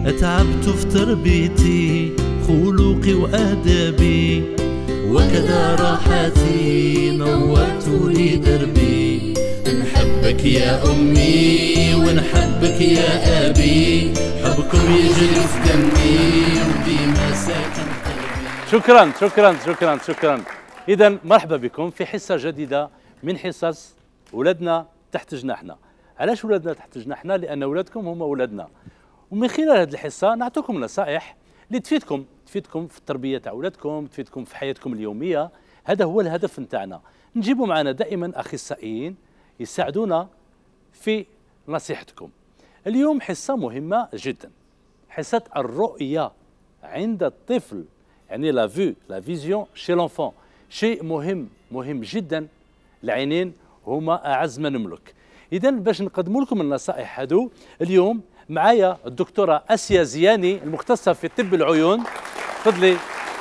تعبت في تربيتي خلقي وآدابي، وكذا راحتي نورت لي دربي. نحبك يا أمي ونحبك يا أبي، حبكم يجري في دمي وديما ساكن قلبي. شكرا شكرا شكرا شكرا. إذا مرحبا بكم في حصة جديدة من حصص ولادنا تحت جناحنا. علاش ولادنا تحت جناحنا؟ لأن ولادكم هما ولادنا، ومن خلال هذه الحصة نعطيكم نصائح اللي تفيدكم في التربية تاع ولادكم، تفيدكم في حياتكم اليومية. هذا هو الهدف نتاعنا، نجيبوا معنا دائما أخصائيين يساعدونا في نصيحتكم. اليوم حصة مهمة جدا، حصة الرؤية عند الطفل، يعني لا فيزيون شي لونفون. شيء مهم جدا، العينين هما أعز ما نملك. إذا باش نقدم لكم النصائح هذو اليوم معايا الدكتورة آسيا زياني المختصة في طب العيون. تفضلي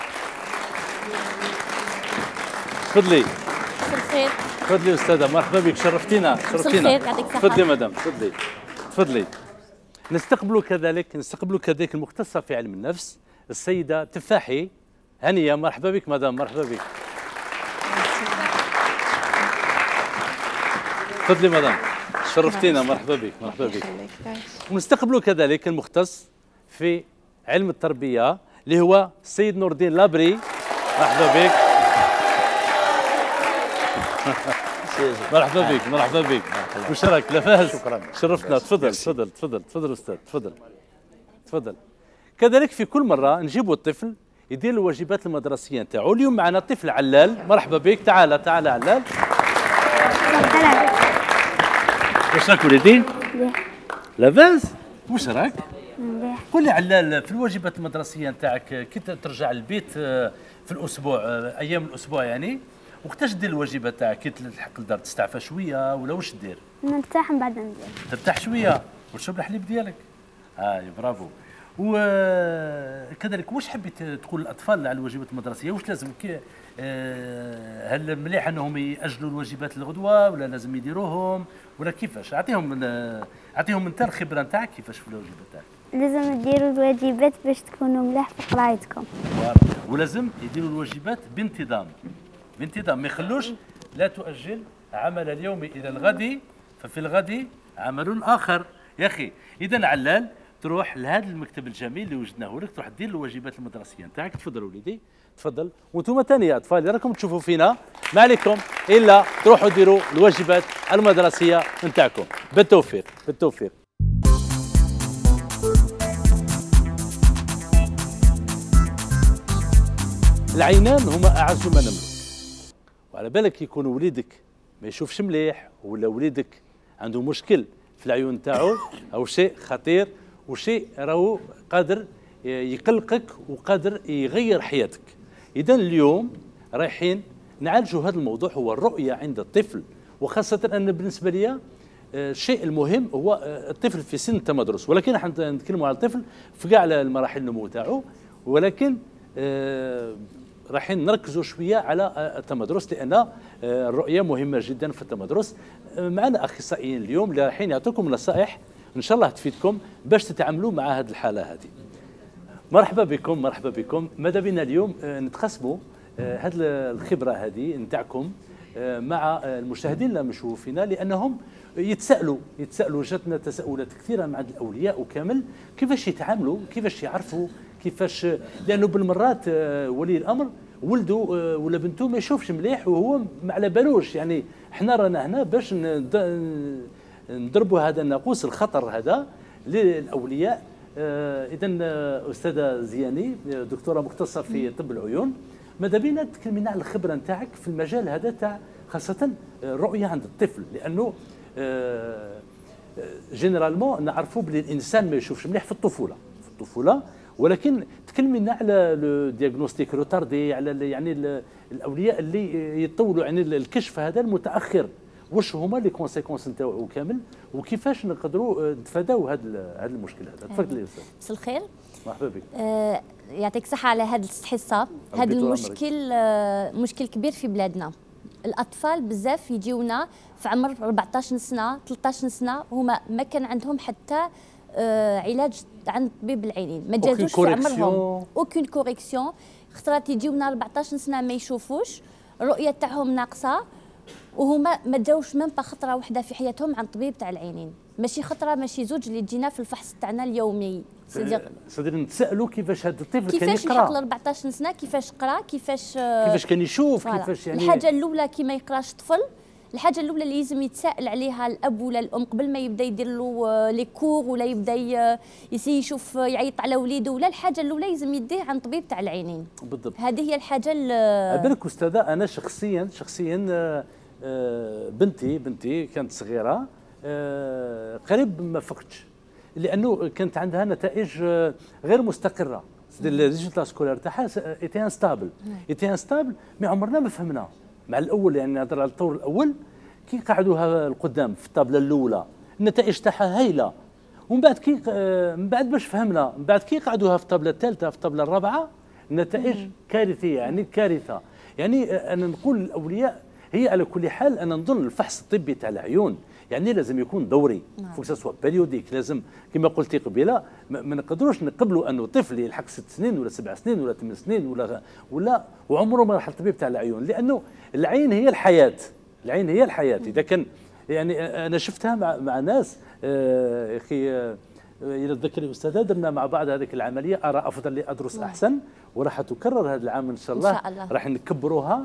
تفضلي. الخير. تفضلي أستاذة، مرحبا بك، شرفتينا. تفضلي مدام، تفضلي. نستقبلوا كذلك المختصة في علم النفس السيدة تفاحي هنية. مرحبا بك مدام، مرحبا بك. تفضلي مدام، شرفتينا. مرحبا بك. ونستقبلوا كذلك المختص في علم التربية اللي هو السيد نور الدين لابري. مرحبا بك. مرحبا بك. وش راك؟ لافاس؟ شكرا، شرفتنا. تفضل أستاذ، تفضل. كذلك في كل مرة نجيبوا الطفل يدير الواجبات المدرسية نتاعو. اليوم معنا طفل علال. مرحبا بك. تعال علال. واش راك وليدي؟ لاباس؟ واش راك؟ قول لي علال، في الواجبات المدرسية نتاعك كي ترجع البيت في الأسبوع، أيام الأسبوع يعني، وقتاش دير الواجبات تاعك؟ كي تلحق الدار تستعفى شوية ولا واش دير؟ نرتاح من بعد ندير. ترتاح شوية وتشرب الحليب ديالك. برافو. وكذلك واش حبيت تقول للأطفال على الواجبات المدرسية؟ واش لازم هل مليح انهم ياجلوا الواجبات للغدوه ولا لازم يديروهم ولا كيفاش؟ اعطيهم انت الخبره نتاعك كيفاش في الواجبات تاعك. لازم تديروا الواجبات باش تكونوا ملاح في قرايتكم، ولازم يديروا الواجبات بانتظام، ما يخلوش. لا تؤجل عمل اليوم الى الغد ففي الغد عمل اخر. يا اخي اذا علال تروح لهذا المكتب الجميل اللي وجدناه لك، تروح دير الواجبات المدرسيه نتاعك. تفضل وليدي، تفضل. وانتم ثاني يا اطفال اللي راكم تشوفوا فينا، ما عليكم الا تروحوا ديروا الواجبات المدرسيه نتاعكم. بالتوفيق. العينان هما اعز ما نملك، وعلى بالك يكون وليدك ما يشوفش مليح ولا وليدك عنده مشكل في العيون نتاعو او شيء خطير وشيء راهو قادر يقلقك وقادر يغير حياتك. إذا اليوم رايحين نعالجوا هذا الموضوع، هو الرؤية عند الطفل، وخاصة أن بالنسبة لي الشيء المهم هو الطفل في سن التمدرس، ولكن احنا نتكلموا على الطفل في كاع المراحل النمو تاعو، ولكن رايحين نركزوا شوية على التمدرس لأن الرؤية مهمة جدا في التمدرس. معنا أخصائيين اليوم اللي رايحين يعطوكم نصائح إن شاء الله تفيدكم باش تتعاملوا مع هذه الحالة هذه. مرحبا بكم. ماذا بنا اليوم نتقسموا هذه الخبرة هذه نتاعكم مع المشاهدين اللي يشوفوا فينا، لأنهم يتسألوا جاتنا تساؤلات كثيرة مع الأولياء وكامل كيفاش يتعاملوا، كيفاش يعرفوا، كيفاش، لأنه بالمرات ولي الأمر ولده ولا بنته ما يشوفش مليح وهو ما على بالوش. يعني احنا رانا هنا باش نضربوا هذا الناقوس الخطر هذا للأولياء. إذا أستاذة زياني دكتورة مختصة في طب العيون، ماذا بينا تكلمينا على الخبرة نتاعك في المجال هذا تاع خاصة الرؤية عند الطفل، لأنه جينيرالمون نعرفوا بلي الإنسان ما يشوفش مليح في الطفولة، ولكن تكلمينا على لو دياغنوستيك روتاردي، على يعني الأولياء اللي يطولوا يعني الكشف هذا المتأخر، واش هما لي كونسيكونس نتاعو كامل وكيفاش نقدروا نتفاداو هذا المشكل هذا. تفضلي يا استاذ. مساء الخير. مرحبا بك. يعطيك الصحة على هذه الحصة. هذا المشكل مشكل كبير في بلادنا. الأطفال بزاف يجيونا في عمر 14 سنة 13 سنة هما ما كان عندهم حتى علاج عند طبيب العينين، ما تجازوش في عمرهم اوكين كوريكسيون. خطرات يجيو من 14 سنه ما يشوفوش، الرؤيه تاعهم ناقصه، وهما ما جاوش من خطره واحده في حياتهم عند طبيب تاع العينين، ماشي خطره ماشي زوج اللي تجينا في الفحص تاعنا اليومي. صدر نتسالوا كيفاش هذا الطفل كان يقرا، كيفاش لحق 14 سنه، كيفاش قرا، كيفاش كان يشوف، كيفاش يعني. الحاجه الاولى كي ما يقراش طفل، الحاجه الاولى اللي لازم يتساءل عليها الاب ولا الام قبل ما يبدا يدير له لي كور ولا يبدا يشوف يعيط على وليده، ولا الحاجه الاولى لازم يديه عند طبيب تاع العينين. بالضبط، هذه هي الحاجه. بالك استاذه، انا شخصيا بنتي كانت صغيره، قريب ما فقتش، لانه كانت عندها نتائج غير مستقره. الريزولتا سكولار تاعها ايتي انستابل، مي عمرنا ما فهمنا مع الاول، يعني نهضر على الطور الاول كي قعدوها القدام في الطابله الاولى النتائج تاعها هايله، ومن بعد من بعد باش فهمنا، من بعد كي قعدوها في الطابله الثالثه في الطابله الرابعه النتائج كارثيه، يعني كارثه. يعني انا نقول للاولياء، هي على كل حال انا نظن الفحص الطبي تاع العيون يعني لازم يكون دوري، فوق سوا بيريوديك، لازم كما قلتي قبيله ما نقدروش نقبلوا انه طفل يلحق 6 سنين ولا 7 سنين ولا 8 سنين ولا وعمره ما راح الطبيب تاع العيون، لانه العين هي الحياه، العين هي الحياه. اذا كان يعني انا شفتها مع ناس يا اخي، الى تذكري استاذه درنا مع بعض هذيك العمليه، ارى افضل لي ادرس احسن، وراح تكرر هذا العام ان شاء الله، راح نكبروها.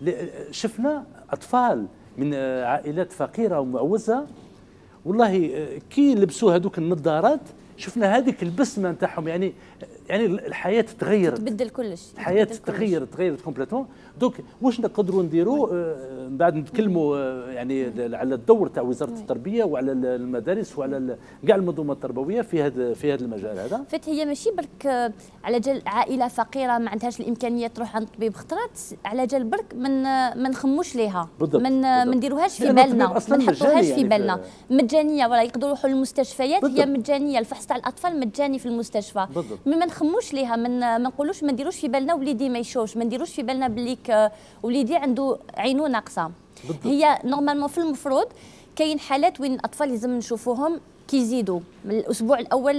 شفنا اطفال من عائلات فقيره ومعوزه، والله كي لبسوا هذوك النظارات شفنا هذيك البسمه نتاعهم، يعني الحياه تغيرت، تبدل كلش، الحياه تغيرت كومبليتوم. دونك واش نقدروا نديروا من بعد نتكلموا يعني على الدور تاع وزاره التربيه وعلى المدارس وعلى كاع المنظومه التربويه في هذا المجال هذا. فات هي ماشي برك على جال عائله فقيره ما عندهاش الامكانيه تروح عند طبيب، خطرات على جال برك ما نخموش ليها، ما نديروهاش في بالنا، ما نحطوهاش في بالنا. مجانيه، ولا يقدروا يروحوا للمستشفيات، هي مجانيه، الفحص تاع الاطفال مجاني في المستشفى، ما نخموش ليها، ما نقولوش، ما نديروش في بالنا وليدي ما يشوفش، ما نديروش في بالنا بليك وليدي عنده عينو ناقصه. هي نورمالمون في المفروض كاين حالات وين الاطفال لازم نشوفوهم كي يزيدوا من الاسبوع الاول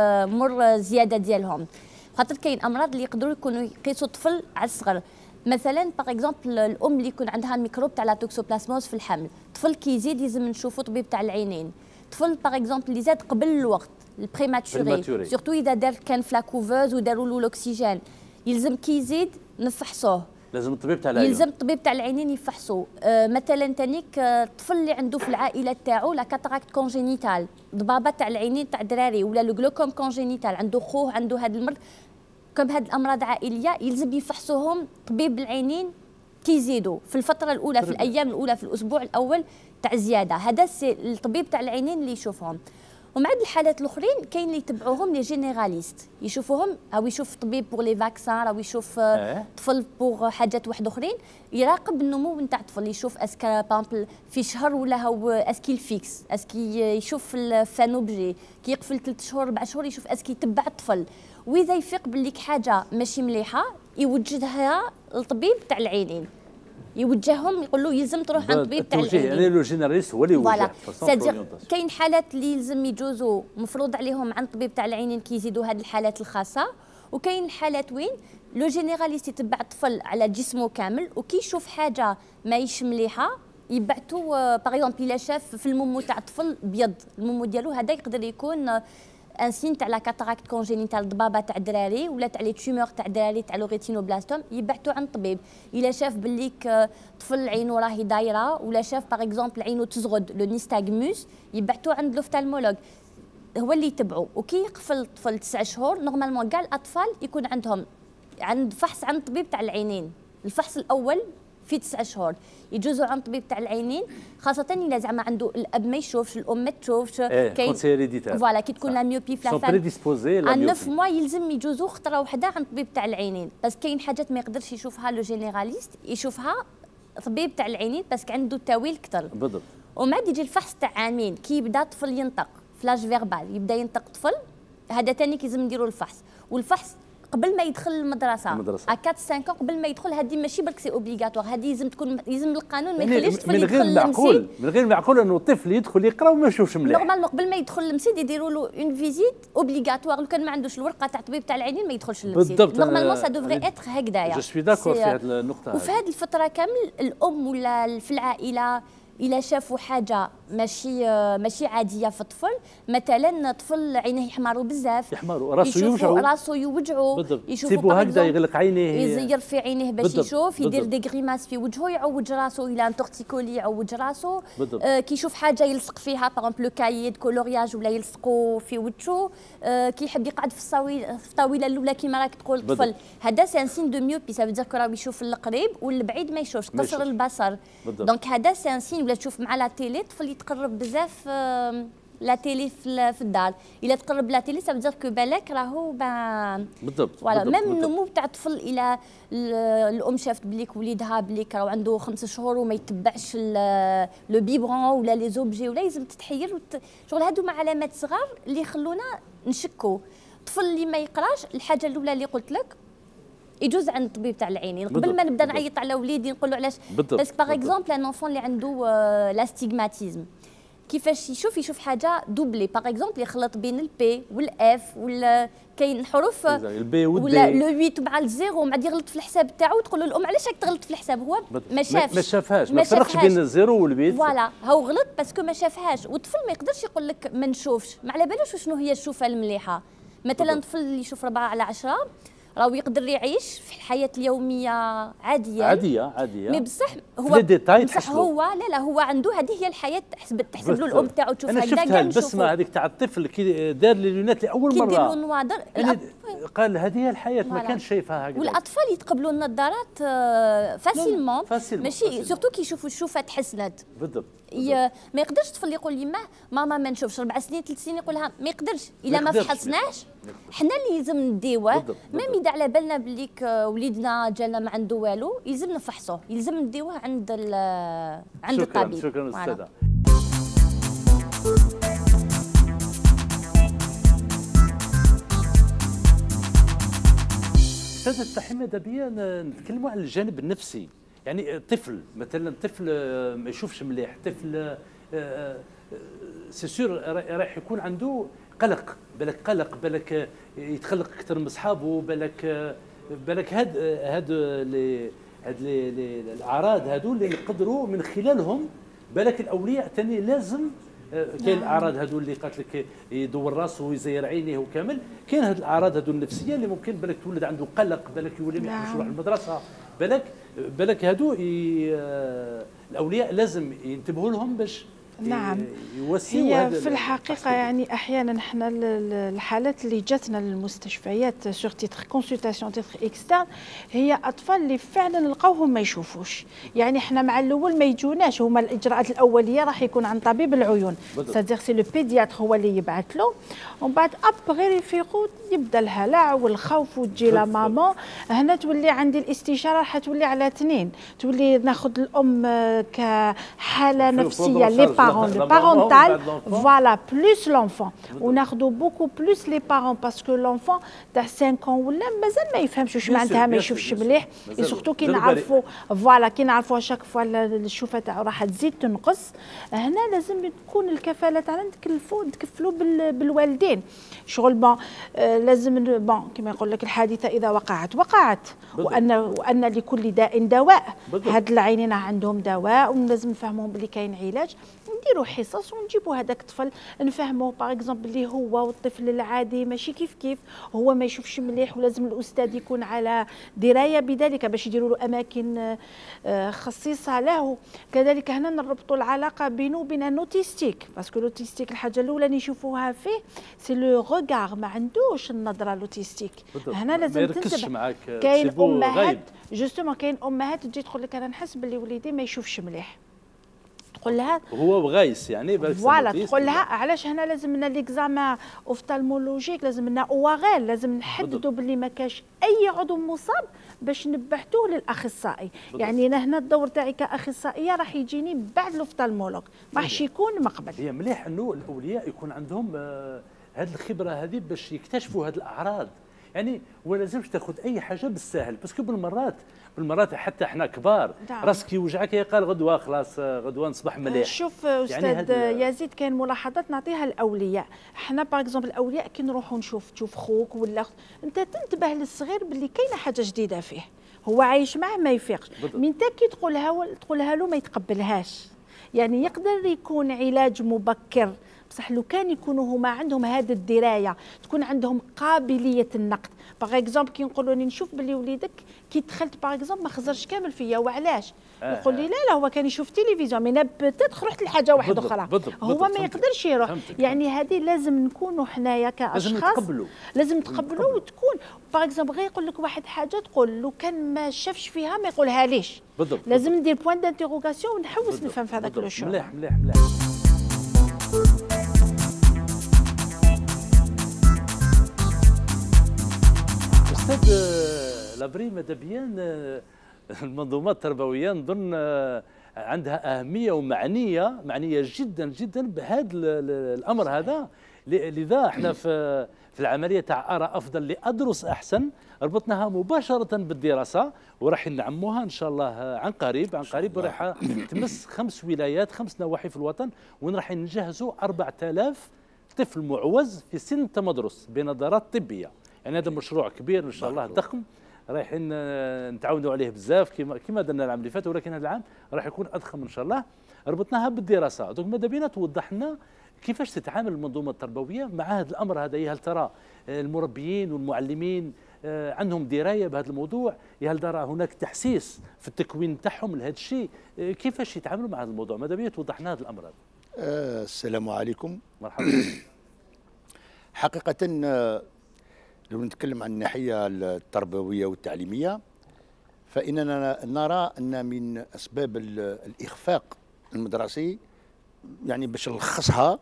مر زياده ديالهم، خاطر كاين امراض اللي يقدروا يكونوا يقيسوا الطفل على الصغر. مثلا باغ اكزومبل الام اللي يكون عندها الميكروب تاع لا توكسوبلازموز في الحمل، طفل كي يزيد لازم نشوفوا طبيب تاع العينين. طفل باغ اكزومبل اللي زاد قبل الوقت، البريماتوري سورتو اذا دار كان في لاكوفوز وداروا له الاكسجين، يلزم كي يزيد نفحصوه، لازم الطبيب تاع العيون، يلزم الطبيب تاع العينين يفحصوه. مثلا تانيك الطفل اللي عنده في العائله تاعو لا كاتاراكت كونجينيتال، ضبابه تاع العينين تاع الدراري، ولا لو جلوكوم كونجينيتال، عنده خوه عنده هذا المرض، كم هاد الامراض عائليه يلزم يفحصوهم طبيب العينين كي يزيدوا في الفتره الاولى، في الايام الاولى، في الاسبوع الاول تاع الزياده، هذا الطبيب تاع العينين اللي يشوفهم. ومع الحالات الاخرين كاين اللي يتبعوهم لي جينيراليست، يشوفوهم او يشوف طبيب بور لي فاكسان، او يشوف طفل بور حاجات واحد اخرين، يراقب النمو نتاع الطفل، يشوف اسكا بامبل في شهر ولا هو اسكي الفيكس، اسكي يشوف الفانوبجي، كي يقفل 3 شهور 4 شهور يشوف اسكي يتبع الطفل، واذا يفيق بالليك حاجه ماشي مليحه يوجهها للطبيب تاع العينين، يوجههم يقول له يلزم تروح عند طبيب تاع العينين. يعني لو جينيراليست هو اللي يوجه. كاين حالات اللي يلزم يجوزوا مفروض عليهم عند طبيب تاع العينين كي يزيدوا هذه الحالات الخاصه، وكاين الحالات وين لو جينيراليست يتبع الطفل على جسمه كامل، وكي يشوف حاجه ماهيش مليحه يبعثوا باغ اكزومبل الا شاف في المومو تاع الطفل بيض، المومو ديالو هذا يقدر يكون ان سين تاع لا كاتاراكت كونجينيتال، ضبابه تاع الدراري، ولا تاع لي تيومور تاع الدراري تاع لو ريتينوبلاستوم، يبعثوا عند الطبيب. الا شاف بالليك طفل عينو راهي دايره، ولا شاف باغ اكزومبل عينو تزغد لو نيستاغموس، يبعثوا عند لوفتالمولوج هو اللي يتبعوا. وكي يقفل الطفل 9 شهور نورمالمون كاع الاطفال يكون عندهم عند فحص عند الطبيب تاع العينين، الفحص الاول في 9 شهور يجوزوا عند طبيب تاع العينين، خاصة إلا زعما عنده الأب ما يشوفش، الأم ما تشوفش، كاين فوالا كي تكون لا ميوبي في لافام عن 9 موا يلزم يجوزوا خطرة وحدة عند طبيب تاع العينين، بس كاين حاجات ما يقدرش يشوفها لو جينيراليست، يشوفها طبيب تاع العينين باسكو عنده تاويل كثر. بالضبط. ومن بعد يجي الفحص تاع عامين كي يبدا الطفل ينطق فلاش فيربال، يبدا ينطق طفل، هذا ثاني كيلزم نديروا الفحص، والفحص قبل ما يدخل المدرسه 4 5 قبل ما يدخل. هذه ماشي برك سي اوبليغاتوار، هذه لازم القانون ما يخليش الطفل يدخل المسجد. من غير معقول انه الطفل يدخل يقرا وما يشوفش مليح. نورمالمون قبل ما يدخل المسجد يديروا له اون فيزيت اوبليغاتوار، لو كان ما عندوش الورقه تاع الطبيب تاع العينين ما يدخلش للمسجد. نورمالمون سا دوفري اتر هكذايا. جو سوي داكور في هذه النقطه. وفي هذه الفتره كامل الام ولا في العائله إلا شافوا حاجة ماشي عادية في الطفل، مثلا طفل عينيه يحمروا بزاف، راسو يوجعوا يشوفوا هكذا يغلق عينيه، يزير في عينيه باش يشوف، يدير دي غريماس في وجهه، يعوج راسو إلى ان تورتيكولي يعوج راسو، كي يشوف حاجة يلصق فيها باغ كايد كولورياج ولا يلصقوا في وجهه، كي يحب يقعد في الطاولة الأولى كيما راك تقول الطفل، هذا سي ان سين دو ميوبي، سا فو راه يشوف القريب والبعيد ما يشوفش، قصر البصر. دونك هذا سي ان سين. ولا تشوف مع لا تيلي طفل يتقرب بزاف لا تيلي في الدار، الا تقرب لا تيلي سافو كو بالك راهو بالضبط. فوالا ميم النمو تاع الطفل الى الام شافت بليك وليدها بليك راهو عنده 5 شهور وما يتبعش لو بيبرون ولا لي زوبجي ولا لازم تتحير شغل هادو مع علامات صغار اللي يخلونا نشكو. الطفل اللي ما يقراش الحاجه الاولى اللي قلت لك يجوز عند الطبيب تاع العينين قبل ما نبدا نعيط على وليدي نقول له علاش. باسكو باغ اكزومبل ان انفون اللي عنده لاستيغماتيزم كيفاش يشوف حاجه دوبلي، باغ اكزومبل يخلط بين البي والاف ولا كاين حروف البي ولا لو 8 مع الزيرو مع يغلط في الحساب تاعو، تقول له الام علاش راك تغلط في الحساب، هو ما شافهاش ما فرقش بين الزيرو والبيت. فوالا هو غلط باسكو ما شافهاش. والطفل ما يقدرش يقول لك ما نشوفش، ما على بالوش شنو هي الشوفه المليحه. مثلا طفل اللي يشوف 4/10 راهو يقدر يعيش في الحياه اليوميه عاديه مي بصح هو في ديتاي بصح هو لا هو عنده هذه هي الحياه تحسب له الام تاعو تشوف هكذا. انا شفتها البسمه هذيك تاع الطفل كي دار لي لونات لاول مره، كي يدير له النوادر قال هذه هي الحياه ما كانش شايفها هكذا. والاطفال يتقبلوا النظارات فاسيلمون، ماشي سورتو كي يشوفوا الشوفه تحسنت. بالضبط. ما يقدرش الطفل يقول لي ماما ما نشوفش 4 سنين 3 سنين يقولها ما يقدرش الا ما فحصناش حنا اللي لازم نديوه. ميم اذا على بالنا بليك وليدنا جانا ما عنده والو يلزم نفحصوه، يلزم نديوه عند الطبيب. شكرا استاذه. استاذه تحية ماذا بيا نتكلموا على الجانب النفسي. يعني طفل مثلا ما يشوفش مليح، طفل سي سور راح يكون عنده قلق، بالك يتخلق اكثر من اصحابه، بالك هاد الاعراض هادو اللي نقدروا من خلالهم بالك الاولياء ثاني لازم كاين الاعراض هادو اللي قالت لك يدور راسه ويزير عينيه وكامل، كاين هاد الاعراض هادو النفسيه اللي ممكن بالك تولد عنده قلق، بالك يولي ما يحبش يروح للمدرسه، بالك هادو الاولياء لازم ينتبهوا لهم باش نعم. هي في الحقيقة يعني أحيانا احنا الحالات اللي جاتنا للمستشفيات سور تيتر كونسلتاسيون تيتر اكسترن هي أطفال اللي فعلا لقاوهم ما يشوفوش. يعني احنا مع الأول ما يجوناش، هما الإجراءات الأولية راح يكون عن طبيب العيون، سادير سي لو بيدياتر هو اللي يبعث له، ومن بعد أبغي يفيقوا يبدا الهلع والخوف وتجي لا ماما. هنا تولي عندي الاستشارة راح تولي على 2، تولي ناخذ الأم كحالة نفسية لي le parental, voilà, plus l'enfant. On a beaucoup plus les parents parce que l'enfant تاع 5 ans ولا مازال ما يفهمش واش معناتها ما يشوفش مليح، سورتو كي نعرفوا فوالا كي نعرفوا شاك فوا الشوفه تاعو راح تزيد تنقص. هنا لازم تكون الكفاله تاعنا نتكفلوا بالوالدين. شغل بون لازم بون كما يقول لك الحادثه اذا وقعت وان لكل داء دواء. هاد العينين عندهم دواء ولازم نفهمهم بلي كاين علاج، نديروا حصص ونجيبوا هذاك الطفل نفهموه باغ اكزومبل اللي هو والطفل العادي ماشي كيف هو ما يشوفش مليح، ولازم الاستاذ يكون على درايه بذلك باش يديروا له اماكن خصيصه له. كذلك هنا نربطوا العلاقه بينه وبين النوتيستيك، باسكو لوتيستيك الحاجه الاولى اللي نشوفوها فيه سي لو ريغار، ما عندوش النظره لوتيستيك. هنا لازم تنتبه. كاين امهات جوستومون كاين امهات تجي تقول لك انا نحس باللي وليدي ما يشوفش مليح، تقول لها هو غايس يعني فوالا، تقول لها علاش هنا لازم لنا ليكزامان اوفتالمولوجيك، لازم لنا اوغال، لازم نحددوا باللي ما كاش اي عضو مصاب باش نبحثوه للاخصائي. يعني انا هنا الدور تاعي كاخصائيه راح يجيني بعد الاوفتالمولوج، ما راحش يكون مقبل. هي مليح انه الاولياء يكون عندهم هذه الخبره هذه باش يكتشفوا هذه الاعراض. يعني ولا لازمش تاخذ اي حاجه بالساهل، باسكو بالمرات حتى احنا كبار راسك يوجعك يقال غدوه خلاص غدوه نصبح مليح. شوف استاذ يزيد، كاين ملاحظات نعطيها للاولياء. احنا باغ اكزومبل الاولياء كي نروحوا تشوف خوك ولا انت تنتبه للصغير باللي كاينه حاجه جديده فيه، هو عايش معه ما يفيقش، من تاكي تقولها له ما يتقبلهاش. يعني يقدر يكون علاج مبكر، بصح لو كان يكونوا هما عندهم هذه الدرايه، تكون عندهم قابليه النقد. باغ اكزومبل كي نقولوا لي نشوف باللي وليدك كي دخلت باغ اكزومبل ما خزرش كامل فيا، وعلاش؟ يقول لي لا هو كان يشوف تلفزيون مي بتاتخ رحت لحاجه واحده اخرى، هو ما يقدرش يروح. يعني هذه لازم نكونوا حنايا كاشخاص لازم نتقبلوا وتكون باغ اكزومبل غير يقول لك واحد حاجه تقول لو كان ما شافش فيها ما يقولها ليش. لازم ندير بوان دانتيغوغاسيون ونحوس نفهم في هذاك لو شو. مليح. استاذ لابري ماذا بيان المنظومات التربويه نظن عندها اهميه ومعنيه جدا جدا بهذا الامر هذا. لذا احنا في العمليه تاع ارى افضل لادرس احسن ربطناها مباشره بالدراسه، وراح نعموها ان شاء الله عن قريب وراح تمس 5 ولايات 5 نواحي في الوطن، وين راح نجهزوا 4000 طفل معوز في سن تمدرس بنظارات طبيه. يعني هذا مشروع كبير ان شاء الله ضخم، رايحين نتعاونوا عليه بزاف كما درنا العام اللي فات، ولكن هذا العام راح يكون اضخم ان شاء الله. ربطناها بالدراسه، دونك ماذا بينا توضح لنا كيفاش تتعامل المنظومه التربويه مع هذا الامر هذا. هل ترى المربيين والمعلمين عندهم درايه بهذا الموضوع؟ هل ترى هناك تحسيس في التكوين تاعهم لهذا الشيء؟ كيفاش يتعاملوا مع هذا الموضوع؟ ماذا بينا توضح لنا هذا الامر هذا. السلام عليكم. مرحبا. حقيقه لو نتكلم عن الناحيه التربويه والتعليميه، فاننا نرى ان من اسباب الاخفاق المدرسي، يعني باش نلخصها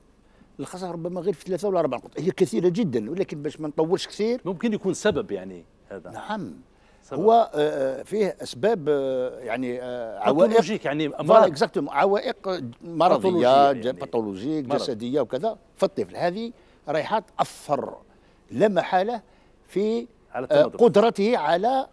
ربما غير في 3 ولا 4 نقط، هي كثيره جدا، ولكن باش ما نطولش كثير. ممكن يكون سبب يعني هذا. نعم سبب. هو فيه اسباب يعني عوائق، يعني امراض عوائق مرضيه باثولوجيك جسديه وكذا في الطفل. هذه رايحه تاثر لا محاله في قدرته على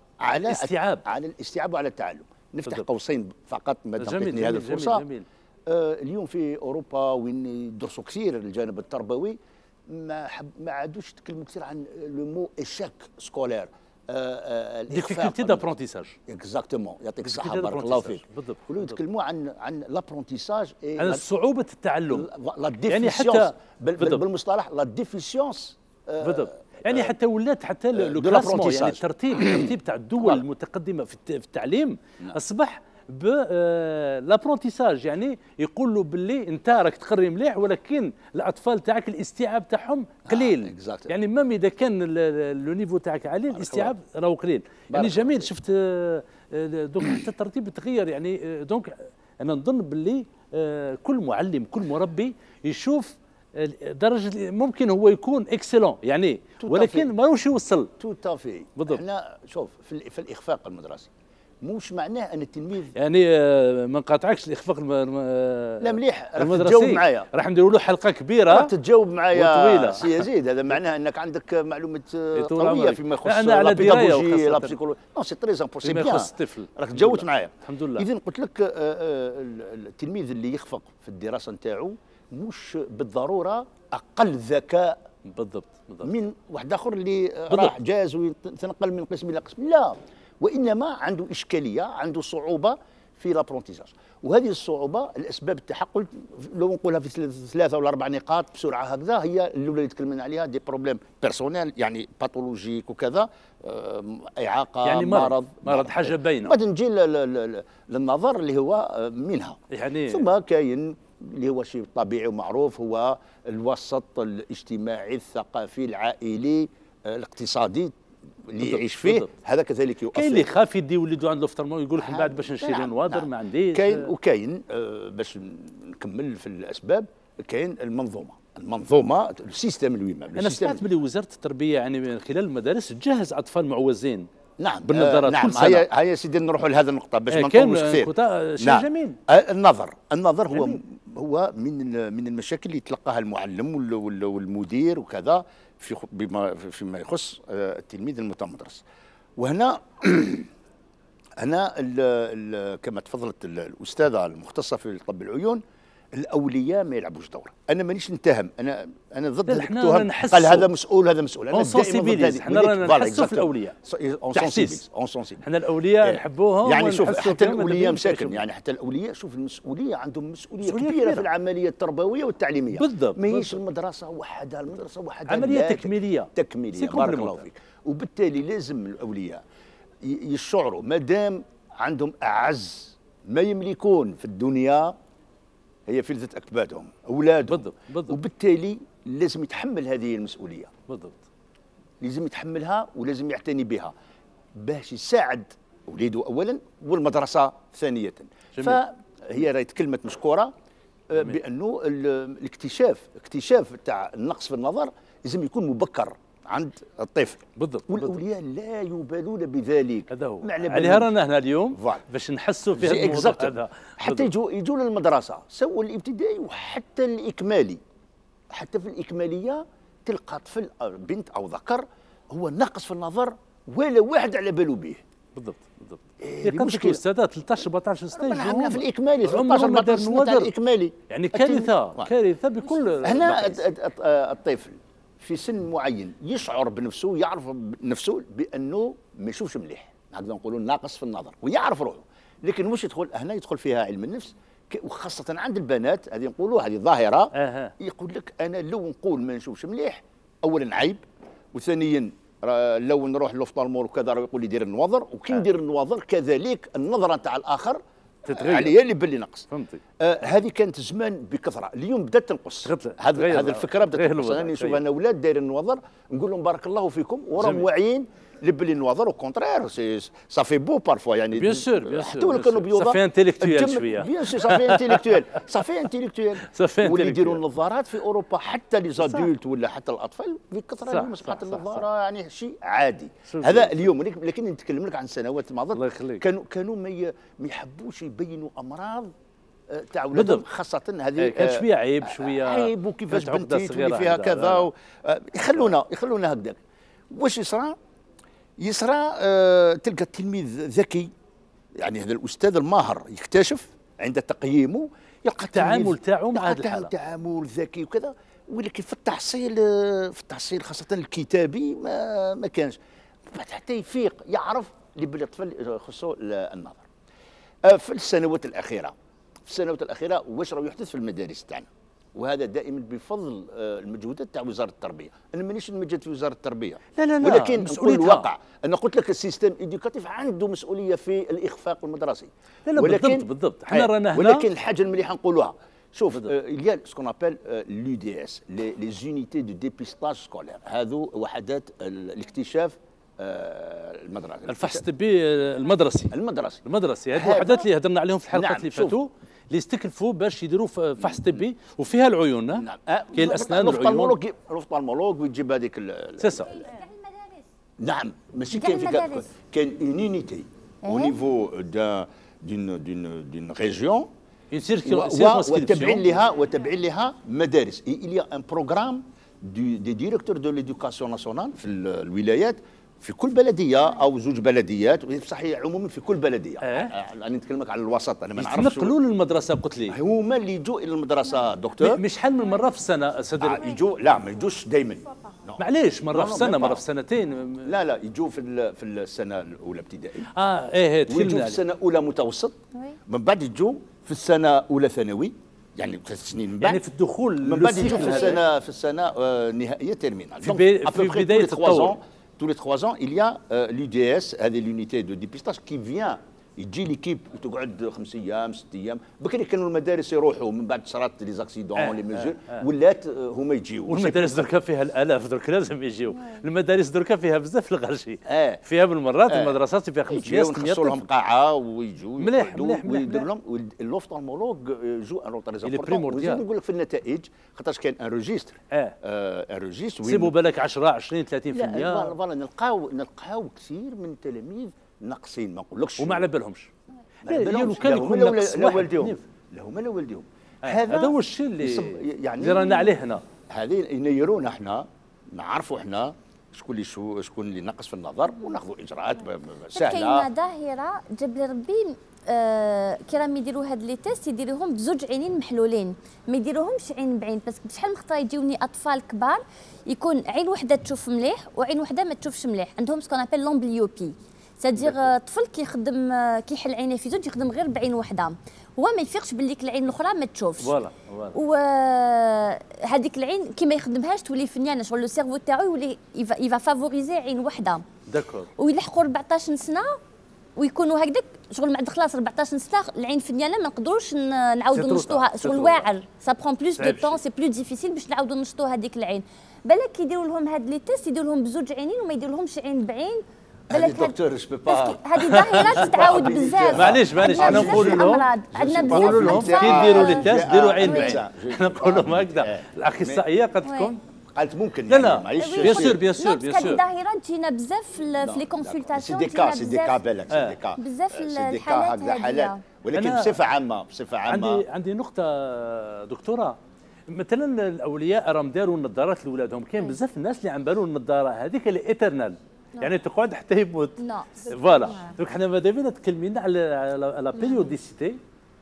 الاستيعاب وعلى التعلم. نفتح قوسين فقط ما دقتني هذه الفرصه. جميل. اليوم في اوروبا وين يدرسوا كثير الجانب التربوي، ما عادوش يتكلموا كثير عن لو مو ايشاك سكولير، ديفيكولتي دابرونتيساج. اكزاكتومون، يعطيك الصحه بارك الله فيك. يقولوا يتكلموا عن لابرونتيساج، عن صعوبه التعلم، يعني حتى بالمصطلح لا ديفيسيونس. بالضبط. يعني حتى ولات حتى لو كلاسمون، يعني الترتيب تاع الدول المتقدمه في التعليم اصبح لابرونتيساج. يعني يقول له باللي انت راك تقري مليح، ولكن الاطفال تاعك الاستيعاب تاعهم قليل. يعني مام اذا كان لو نيفو تاعك عالي الاستيعاب راهو قليل. يعني جميل. شفت دونك حتى الترتيب تغير. يعني دونك انا نظن باللي كل معلم كل مربي يشوف درجه ممكن هو يكون اكسلون يعني، ولكن ماهوش يوصل توتافي. احنا شوف في الاخفاق المدرسي مش معناه ان التلميذ يعني ما نقاطعكش الاخفاق لا مليح، راح تجاوب معايا، راح نديروا له حلقه كبيره، راح تجاوب معايا سي يزيد. هذا معناه انك عندك معلومات قويه فيما يخص لا بيداغوجي لا بسيكولوجي. نو سي تري امبورتون، سي بيان راك تجاوبت معايا الحمد لله. اذا قلت لك التلميذ اللي يخفق في الدراسه نتاعو مش بالضروره اقل ذكاء بالضبط من واحد اخر اللي راح جاز ويتنقل من قسم الى قسم، لا، وانما عنده اشكاليه، عنده صعوبه في لابرونتيزاج. وهذه الصعوبه الاسباب التحقل لو نقولها في 3 ولا 4 نقاط بسرعه هكذا، هي الاولى اللي تكلمنا عليها دي بروبليم بيرسونيل، يعني باثولوجيك وكذا، اعاقه، يعني مرض حاجه باينه. بعد نجي للنظر اللي هو منها، يعني ثم كاين اللي هو شيء طبيعي ومعروف، هو الوسط الاجتماعي الثقافي العائلي الاقتصادي اللي يعيش فيه. هذا كذلك يؤثر. كاين اللي خاف يدي وليدو عند الافترمون يقول لك من بعد باش نشري نوادر ما عنديش. كاين باش نكمل في الاسباب، كاين المنظومه السيستم الويمام. انا سمعت بلي وزاره التربيه يعني من خلال المدارس تجهز اطفال معوزين. نعم بالنظارات. نعم. هيا سيدي نروحوا لهذا النقطه باش ما نطولوش كثير. شيء نعم. جميل. النظر هو من المشاكل اللي يتلقاها المعلم والمدير وكذا فيما يخص التلميذ المتمدرس. وهنا كما تفضلت الاستاذه المختصه في طب العيون، الاولياء ما يلعبوش دور. انا مانيش نتهم، انا ضد التهم، قال هذا مسؤول هذا مسؤول. انا دائما ضد هذه. احنا رانا نحسوا في الاولياء، تحسيس احنا الاولياء نحبوهم، يعني شوف حتى الاولياء مساكن، يعني حتى الاولياء شوف المسؤوليه عندهم مسؤوليه كبيره في العمليه التربويه والتعليميه. بالضبط، ماهيش المدرسه وحدها، المدرسه وحدها عمليه تكميليه بارك الله فيك. وبالتالي لازم الاولياء يشعروا ما دام عندهم اعز ما يملكون في الدنيا هي فلذة أكبادهم أولادهم. بالضبط. وبالتالي لازم يتحمل هذه المسؤولية. بالضبط. لازم يتحملها ولازم يعتني بها باش يساعد أولاده أولا والمدرسة ثانية. جميل. فهي راهي كلمة مشكورة بأنه الاكتشاف تاع النقص في النظر لازم يكون مبكر عند الطفل. بالضبط. والاولياء لا يبالون بذلك. هذا هو عليها رانا هنا اليوم باش نحسوا في هذا الموضوع هذا، حتى يجوا للمدرسه سواء الابتدائي وحتى الاكمالي. حتى في الاكماليه تلقى طفل بنت او ذكر هو ناقص في النظر ولا واحد على باله به. بالضبط. يقدر استاذ 13 14 سنه عملنا في الاكمالي 13 14 سنه تاع الاكمالي، يعني كارثه بكل هنا الطفل في سن معين يشعر بنفسه، يعرف بنفسه بانه ما يشوفش مليح، هكذا نقولوا ناقص في النظر، ويعرف روحه. لكن مش هنا يدخل فيها علم النفس، وخاصه عند البنات هذه نقولوا هذه ظاهره. يقول لك انا لو نقول ما نشوفش مليح اولا عيب، وثانيا لو نروح لوفطالمور وكذا يقول لي دير النظر، وكي ندير النظر كذلك النظره نتاع الاخر عليا اللي باللي نقص. فهمتي. هذه كانت زمان بكثره، اليوم بدات تنقص. هذه الفكره بدات تنقص. انا نشوف انا اولاد دايرين النظر نقول لهم بارك الله فيكم وراهم واعيين باللي النظر او كونترير صافي بو بارفوا يعني بيان سور حتى ولو كانوا بيوضا صافي انتيليكتويل شويه بيان سور صافي انتيليكتويل واللي يديروا النظارات في اوروبا حتى لي زادولت ولا حتى الاطفال بكثره اليوم اصبحت النظاره يعني شيء عادي. هذا اليوم، لكن نتكلم لك عن سنوات الماضيه كانوا ما يحبوش يبينوا امراض تاع ولادهم، خاصه هذه كان شويه عيب، شويه عيب وكيفاش بنتي تولي فيها كذا يخلونا هكذاك. واش يصرى تلقى التلميذ ذكي، يعني هذا الاستاذ الماهر يكتشف عند تقييمه يلقى التعامل تاعو مع هذه الحاله تعامل ذكي وكذا، ولكن في التحصيل خاصه الكتابي ما كانش. بعد حتى يفيق يعرف اللي بلي الطفل يخصو النظر. في السنوات الاخيره واش راه يحدث في المدارس تاعنا، وهذا دائما بفضل المجهودات تاع وزاره التربيه. انا مانيش نمجد في وزاره التربيه، لا ولكن نقول الواقع. انا قلت لك السيستم ايديوكاتيف عنده مسؤوليه في الاخفاق المدرسي. ولكن بالضبط احنا رانا هنا، ولكن الحاجه المليحه نقولوها. شوف il y a ce qu'on appelle l'UDS les unités de dépistage scolaire. هذو وحدات الاكتشاف المدرسي، الفحص الطبي المدرسي هذه وحدات اللي هضرنا عليهم في الحلقات اللي فاتوا، اللي استكلفوا باش يديروا فحص طبي وفيها العيون. نعم. كاين الاسنان والعيون. الوفطالمولوج ويجيب هذيك سي. نعم ماشي كاين اون يونيتي او نيفو دون ريجيون وتابعين لها مدارس. il y a un programme des directeurs de l'éducation nationale في الولايات في كل بلديه او زوج بلديات، صحيح عموما في كل بلديه. انا نتكلمك على الوسط، انا ما نعرفش. يتنقلوا للمدرسه قلت لي، هما اللي يجوا الى المدرسه دكتور. مش شحال من مره في السنه يجوا؟ لا ما يجوش دائما. معليش مره في السنه، مره في سنتين. لا يجوا في السنه الاولى ابتدائي. ويجوا في السنه الاولى متوسط، من بعد يجوا في السنه الاولى ثانوي، يعني 3 سنين من بعد، يعني في الدخول من بعد يجوا في السنه النهائيه تيرمينال. في بدايه التطور. Tous les 3 ans, il y a l'UDS, l'unité de dépistage, qui vient يجي ليكيب وتقعد 5 ايام 6 ايام. بكري كانوا المدارس يروحوا من بعد صارت لي زاكسيدون لي ميزور، ولات هما يجيو. والمدارس دركا فيها الالاف، درك لازم يجيو. المدارس دركا فيها بزاف الغرشي. فيها بالمرات المدرسات فيها 500 600 نخصوا لهم قاعه ويجوا مليح ويديروا لهم. واللوفطالمولوج جو ان روتر زامبورطون. نقول لك في النتائج خاطرش كاين ان ريجستر سيبوا بالك 10 20 30%. فوالا نلقاو كثير من التلاميذ ناقصين، ما نقولكش وما على بالهمش. لو كان يكون ناقص والديهم لهما لا والديهم. هذا هو الشيء اللي رانا عليه هنا. هذه ينيرونا احنا نعرفوا احنا شكون اللي نقص في النظر وناخذوا اجراءات سهله. كاينه ظاهره جاب لي ربي كي راهم يديروا هاد لي تيست يديروهم بزوج عينين محلولين، ما يديروهمش عين بعين، بس شحال من خطره يجيوني اطفال كبار يكون عين وحده تشوف مليح وعين وحده ما تشوفش مليح، عندهم سكون ابل لومبليوبي، سادير طفل كيخدم كيحل عينيه في زوج يخدم غير بعين وحده، هو ما يفيقش باللي العين الاخرى ما تشوفش. فوالا وهذيك العين كي ما يخدمهاش تولي فنيانه، شغل لو سيرفو تاعو يولي يفا فافوريزي عين وحده. داكور. ويلحقوا 14 سنه ويكونوا هكذاك شغل بعد خلاص 14 سنه العين فنيانه ما نقدروش نعاودوا نشطوها، شغل واعر سا برون بلوس دو طون، سي بلو ديفيسيل باش نعاودوا نشطوا هذيك العين. بالك يديروا لهم هاد لي تيست يديروا لهم بزوج عينين وما يديروا لهمش عين بعين. بالك دكتور جو بي با هذه ظاهره تتعاود بزاف. معليش انا نقول لهم كي يديروا لي تيست ديروا عين بعين، انا نقول لهم هكذا. الاخصائيه قد تكون قالت ممكن لا بيان سور بيان سور بيان سور. الظاهره تجينا بزاف في لي كونسلطاسيون، سي دي كا بالك سي دي كا بزاف الحالات هذه، ولكن بصفه عامه عندي نقطه دكتوره. مثلا الاولياء راهم داروا النظارات لاولادهم، كاين بزاف الناس اللي عم بالوا النظاره هذيك اللي ايترنال يعني تقعد حتى يموت. فوالا دونك حنا ماذا بينا تكلمينا على لا بيريوديسيتي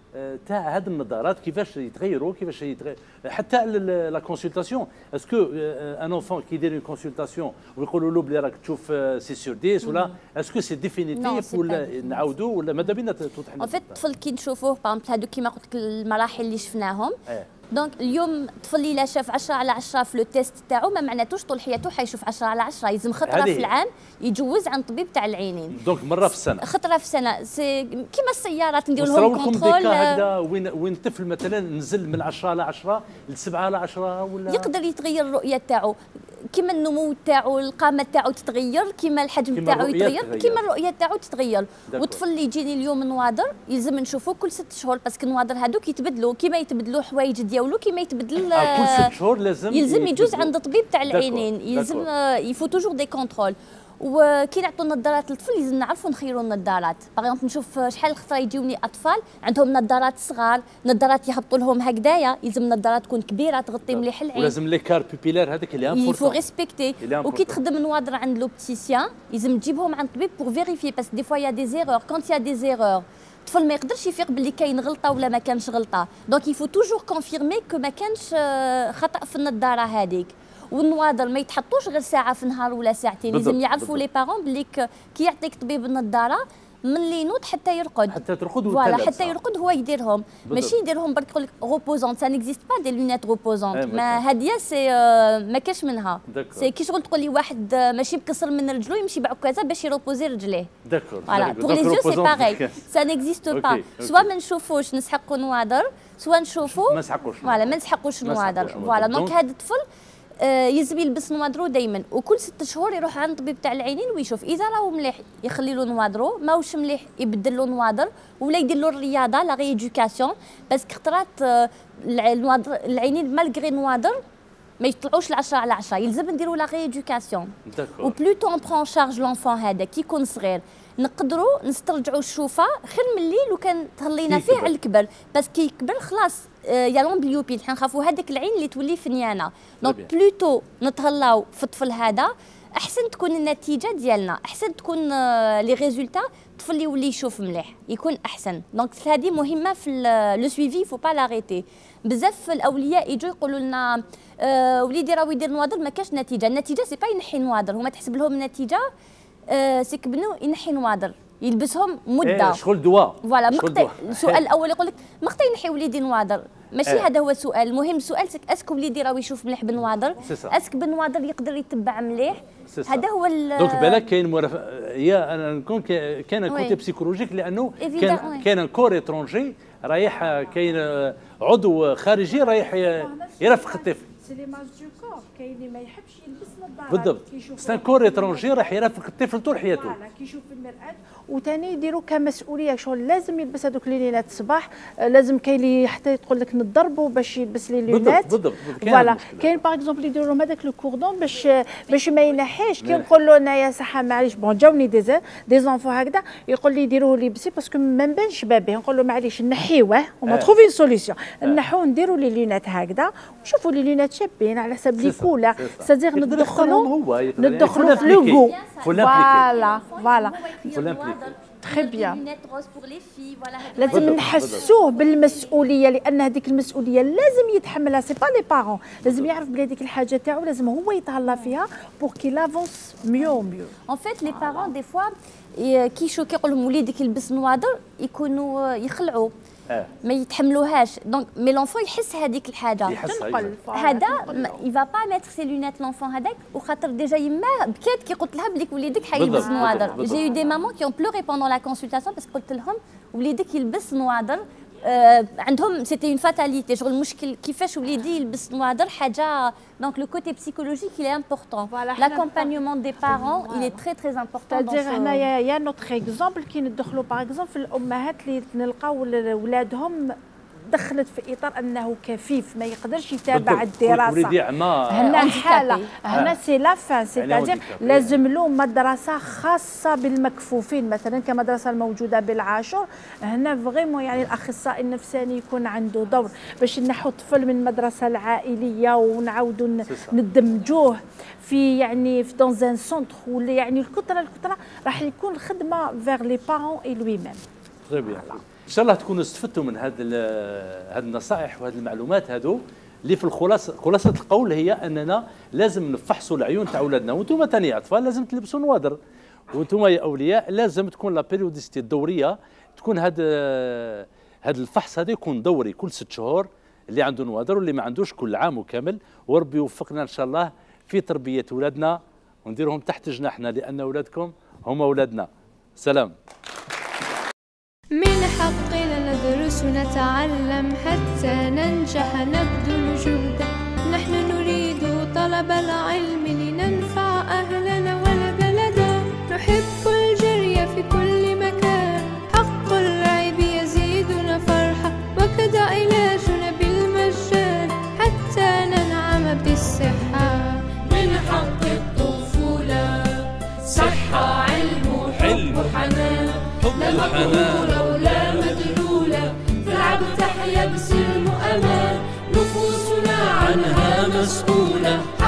تاع هاد النظارات، كيفاش يتغيروا، كيفاش حتى لا كونسلطاسيون. اسكو ان انفون كي يدير اون كونسلطاسيون ويقولوا له بلي راك تشوف سي سور 10 ولا اسكو سي ديفينيتيف ولا نعاودوا ولا ماذا بينا توضح لنا؟ ان فيت الطفل كي نشوفوه بامبل هادو كيما قلت لك المراحل اللي شفناهم، دونك اليوم الطفل اللي شاف 10 على 10 في لو تيست تاعو ما معناتوش طول حياته حيشوف 10 على 10، يلزم خطره في العام يجوز عند طبيب تاع العينين. دونك مره في السنه، خطره في السنه، سي كيما السيارات ندير لهم كونترول. هكذا وين الطفل مثلا نزل من 10 على 10 ل 7 على 10 ولا يقدر يتغير الرؤيه تاعو، كيما النمو تاعو القامه تاعو تتغير، كيما الحجم تاعو يتغير، كيما الرؤيه تاعو تتغير. والطفل اللي يجيني اليوم نوادر يلزم نشوفه كل 6 شهور، باسكو النوادر هذوك يتبدلوا كيما يتبدلوا حوايج ديالو، كيما يتبدل كل 6 شهور يلزم يجوز عند طبيب تاع العينين، يلزم يفو توجور دي كونترول. وكي نعطوا النظارات للطفل لازم نعرفوا نخيروا النظارات. باغ نشوف شحال خطره يجيوني اطفال عندهم نظارات صغار، نظارات يهبطوا لهم هكذايا، يلزم نظارات تكون كبيره تغطي مليح العين، ولازم لي كار بيبيلار هذاك اللي امبورطون يفو ريسبكتي. وكي تخدم نوادر عند لوبتيسيان يلزم تجيبهم عند طبيب بور فيريفي، باسكو دي فوا يا دي زيرور، كونت يا دي زيرور الطفل ما يقدرش يفيق باللي كاين غلطه ولا ما كانش غلطه، دونك يفو توجور كونفيرمي كو ما كانش خطا في النظاره هذيك. والنوادر ما يتحطوش غير ساعه في النهار ولا ساعتين، لازم يعرفوا لي بارون بلي كي يعطيك طبيب النظاره من اللي ينوض حتى يرقد، فوالا حتى يرقد هو يديرهم، ماشي يديرهم برك يقول لك روبوزونت، سا نيكزيست با دي لونيت روبوزونت، ما هاديه سي ما كاش منها، سي كي شغل تقول لي واحد ماشي مكسر من رجلو يمشي بعكازه باش يروبوزي رجليه. فوالا بور لي زيو سي باغي، سا نيكزيست با، سوا ما نشوفوش نسحقوا نوادر، سوا نشوفوا ما نسحقوش، فوالا ما نسحقوش نوادر. فوالا دونك هذا الطفل يلزم يلبس نوادرو دايما، وكل 6 شهور يروح عند طبيب تاع العينين ويشوف اذا راهو مليح يخلي له نوادرو، ماهوش مليح يبدل له نوادر ولا يدير له الرياضه لا ريدوكاسيون، باسكو خطرات العينين مالغري نوادر ما يطلعوش ل 10 على 10، يلزم نديروا لا ريدوكاسيون. وبلوتو اون برون شارج لونفون هذا كي يكون صغير نقدروا نسترجعوا الشوفه خير من اللي لو كان تهلينا فيه على الكبر، بس كي يكبر خلاص يا لومبليوبي حنا نخافوا هذيك العين اللي تولي فنيانه. دونك بلوتو نتهلاو في الطفل هذا احسن تكون النتيجه ديالنا، احسن تكون لي ريزولتا الطفل اللي يولي يشوف مليح يكون احسن. دونك هذه مهمه في لو سويفي، فو با لاريتي. بزاف الاولياء يجوا يقولوا لنا وليدي راهو يدير نوادر ما كاش نتيجه، النتيجه سي با ينحي نوادر، هما تحسب لهم النتيجه سي كبنو ينحي نوادر يلبسهم مده شغل دواء. فوالا مقطع. السؤال الاول يقول لك مقطع ينحي وليدي نوادر، ماشي هذا هو السؤال المهم. السؤال اسكو وليدي راهو يشوف مليح بالنوادر، اسكو بالنوادر يقدر يتبع مليح، هذا هو. دونك بالك كاين يا انا نكون كان كوتي بسيكولوجيك، لانه كان كور اترونجي رايح، كاين عضو خارجي رايح يرافق الطفل. ليماج دو كور كاين اللي ما يحبش يلبس نظارات بالضبط، سان كور اترونجي راح يرافق الطفل طول حياته. فوالا كيشوف في المرآة. وثاني يديروا كمسؤوليه شغل لازم يلبس هذوك لي لينات الصباح، لازم كاين اللي حتى تقول لك نضربوا باش يلبس لي لينات. بالضبط فوالا كاين باغ اكزومبل يديروا لهم هذاك لو كوردون باش ما ينحيش. كي نقول له انايا صحه معليش بون جاوني دي زونفون هكذا يقول لي يديروه لبسي باسكو ما نبانش بابيه، نقول له معليش نحيوه وما تخوفي سوليسيون، نحوه نديروا لي لينات هكذا وشوفوا لي لينات شابين على حسب لي كولر سادير ندخلوا في لو غو فوالا تري بيان. لازم نحسوه بالمسؤوليه لان هذيك المسؤوليه لازم يتحملها سي با لي بارون لازم يعرف بلي هذيك الحاجه تاعو لازم هو يتهلا فيها بور كي لافونس ميو ميو. ان فيت لي بارون دي فوا كي يشوك يقول لهم وليدك يلبس نوادر يكونوا يخلعوا ما يتحملوهاش دونك مي لونفون يحس هذيك الحاجه هذا يفا با ميتر سي لونيت لونفون هذاك وخاطر ديجا يماه بكات كي قلت لها بليك وليدك حيلبس نوادر. جي يو دي مامون كي اون بلوري بوندون لا كونسلطاسيون باسكو قلت لهم وليدك يلبس نوادر عندهم سيتي اون فاتاليتي شغل المشكل كيفاش وليدي يلبس نوادر حاجه دونك لو كوتي بسيكولوجيك il est important l'accompagnement des parents il est très très important c'est-à-dire هنايا يا نوتر اكزومبل كي ندخلوا باغ اكزومبل في الامهات اللي نلقاو ولادهم دخلت في اطار انه كفيف ما يقدرش يتابع الدراسه هنا الحاله هنا سي لا فان سيتادير لازم له مدرسه خاصه بالمكفوفين مثلا كمدرسه الموجوده بالعاشور هنا فريمون يعني الاخصائي النفساني يكون عنده دور باش نحو طفل من المدرسه العائليه ونعاودوا ندمجوه في يعني في دون ان سونتر ولا يعني الكثره راح يكون خدمه فيغ لي بارون اي لوي ميم. تري بيان ان شاء الله تكونوا استفدتوا من هذه النصائح وهذه المعلومات هذو اللي في خلاصه القول هي اننا لازم نفحصوا العيون تاع اولادنا وانتم ثاني اطفال لازم تلبسوا نوادر وانتم يا اولياء لازم تكون لا بيريوديستي الدوريه تكون هذا الفحص هذا يكون دوري كل 6 شهور اللي عنده نوادر واللي ما عندوش كل عام وكامل وربي يوفقنا ان شاء الله في تربيه اولادنا ونديرهم تحت جناحنا لان اولادكم هم اولادنا. سلام. من حقنا ندرس ونتعلم حتى ننجح نبذل جهدا نحن نريد طلب العلم لننفع أهلنا ولبلدا نحب الجري في كل مكان حق اللعب يزيدنا فرحة وكذا علاجنا بالمجان حتى ننعم بالصحة. من حق الطفولة صحة علم وحب وحنان لا مقهورة ولا مدلولة تلعب تحيا بسلم وأمان نفوسنا عنها مسؤولة